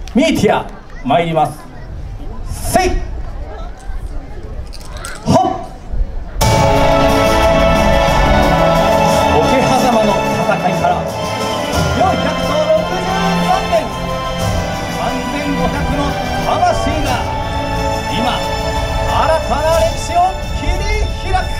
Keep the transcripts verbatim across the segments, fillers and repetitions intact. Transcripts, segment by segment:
ミーティア参ります。せいほっ桶狭間の戦いからよんひゃくろくじゅうさんねん、さんぜんごひゃくの魂が今新たな歴史を切り開く。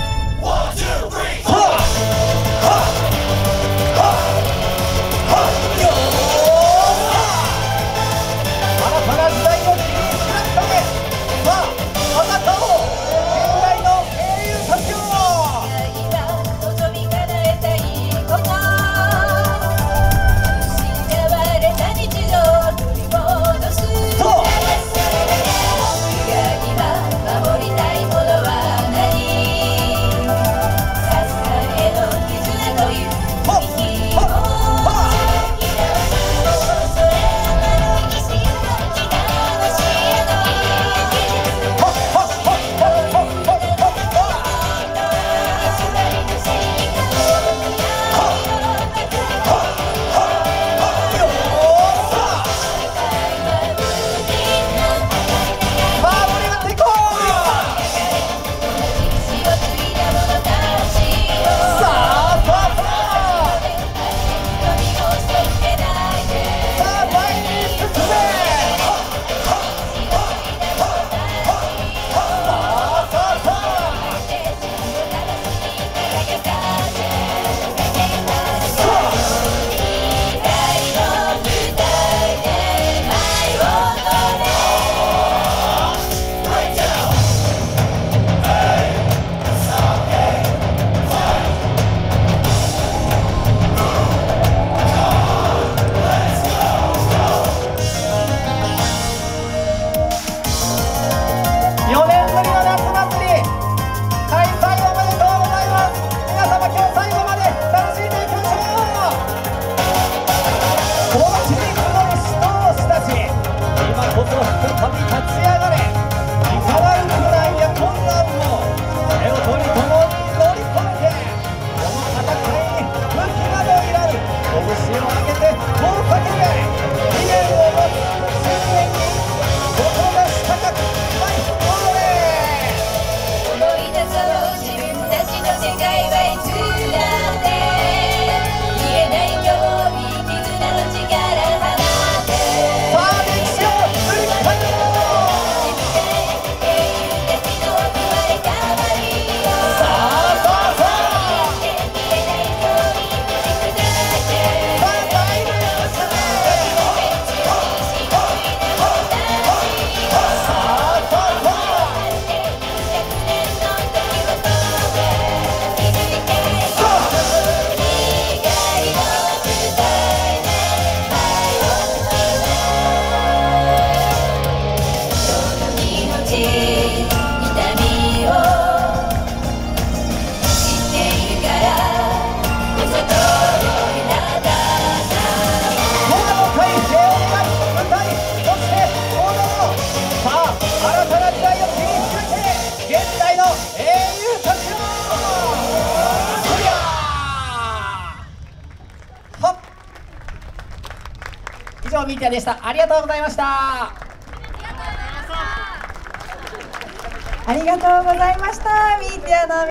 以上ミーティアでした。ありがとうございました。 ありがとうございました。ミーティアの